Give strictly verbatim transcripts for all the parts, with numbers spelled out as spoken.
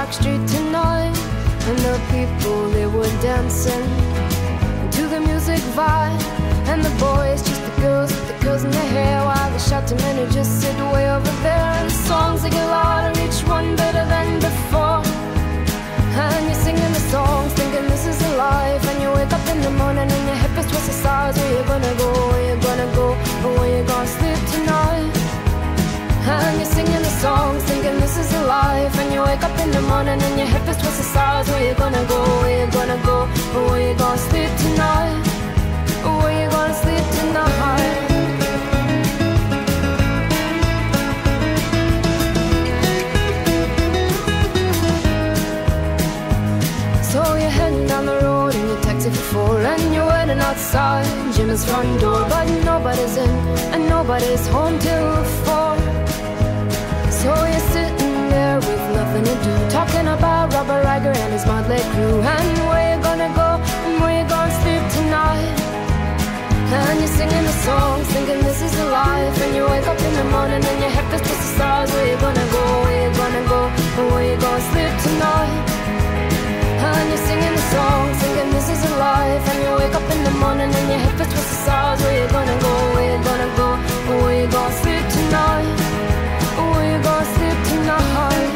Street tonight, and the people, they were dancing to the music vibe. And the boys, just the girls with the curls in their hair, while the shouting men who just sit way over there. And the songs, they get louder, each one better than before. And you're singing the songs, thinking this is a life. And you wake up in the morning and your hip is twisted sides. Where you gonna go, where you gonna go, or where you gonna sleep tonight? And you're singing the songs, thinking this is a life. And you wake up in the morning and your hip is twisted sides. Where you gonna go, where you gonna go, or where you gonna sleep tonight? Or where you gonna sleep tonight? So you're heading down the road in your taxi for four, and you're waiting outside Jimmy's front door, but nobody's in and nobody's home till four. So you're sitting there with nothing to do, talking about Robert Riger and his motley crew, and where you gonna go and where you gonna sleep tonight. And you're singing the songs, thinking this is a life. And you wake up in the morning and your head feels just the stars. Where you gonna go, where you gonna go, and where you gonna sleep tonight? And you're singing the songs, thinking this is a life. And you wake up in the morning and your head feels just the stars. Where you gonna go, where you gonna go, and where you gonna sleep tonight? Where you gonna sleep tonight?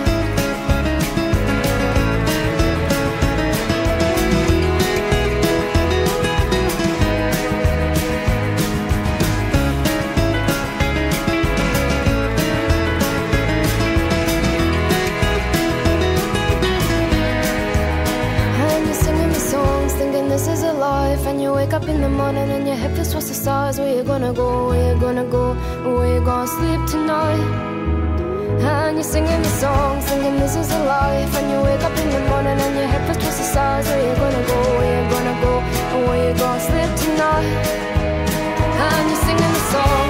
This is a life. And you wake up in the morning and your head feels towards the stars. Where you gonna go, where you gonna go, where you gonna sleep tonight? And you're singing the songs, thinking this is a life. And you wake up in the morning and your head feels towards the stars. Where you gonna go, where you gonna go, where you gonna sleep tonight? And you're singing the songs.